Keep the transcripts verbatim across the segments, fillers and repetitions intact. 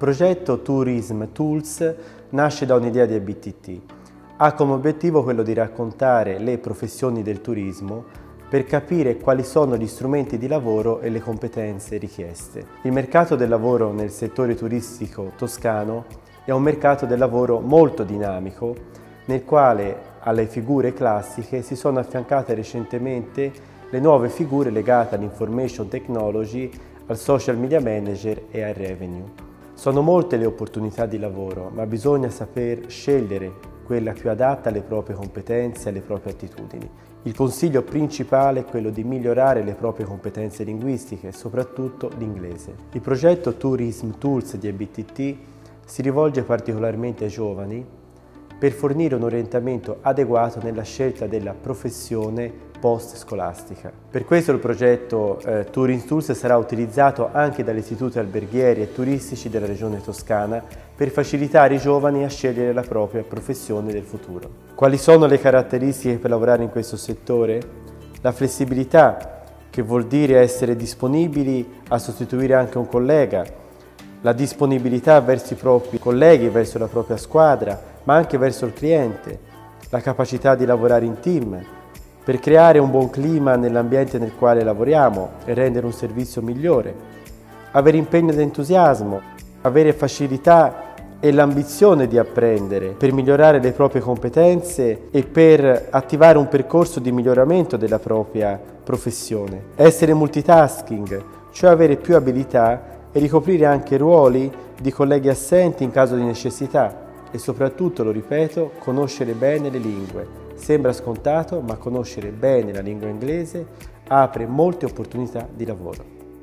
progetto Tourism Tools nasce da un'idea di A B T T. Ha come obiettivo quello di raccontare le professioni del turismo per capire quali sono gli strumenti di lavoro e le competenze richieste. Il mercato del lavoro nel settore turistico toscano è un mercato del lavoro molto dinamico, nel quale alle figure classiche si sono affiancate recentemente le nuove figure legate all'information technology, al social media manager e al revenue. Sono molte le opportunità di lavoro, ma bisogna saper scegliere quella più adatta alle proprie competenze e alle proprie attitudini. Il consiglio principale è quello di migliorare le proprie competenze linguistiche, soprattutto l'inglese. Il progetto Tourism Tools di A B T T si rivolge particolarmente ai giovani per fornire un orientamento adeguato nella scelta della professione post-scolastica. Per questo il progetto eh, Tourism Tools sarà utilizzato anche dagli istituti alberghieri e turistici della regione toscana per facilitare i giovani a scegliere la propria professione del futuro. Quali sono le caratteristiche per lavorare in questo settore? La flessibilità, che vuol dire essere disponibili a sostituire anche un collega, la disponibilità verso i propri colleghi, verso la propria squadra, ma anche verso il cliente, la capacità di lavorare in team, per creare un buon clima nell'ambiente nel quale lavoriamo e rendere un servizio migliore, avere impegno ed entusiasmo, avere facilità e l'ambizione di apprendere per migliorare le proprie competenze e per attivare un percorso di miglioramento della propria professione, essere multitasking, cioè avere più abilità e ricoprire anche ruoli di colleghi assenti in caso di necessità e soprattutto, lo ripeto, conoscere bene le lingue. Sembra scontato, ma conoscere bene la lingua inglese apre molte opportunità di lavoro.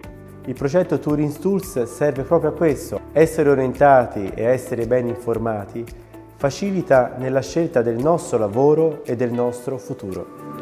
Il progetto Tourism Tools serve proprio a questo. Essere orientati e essere ben informati facilita nella scelta del nostro lavoro e del nostro futuro.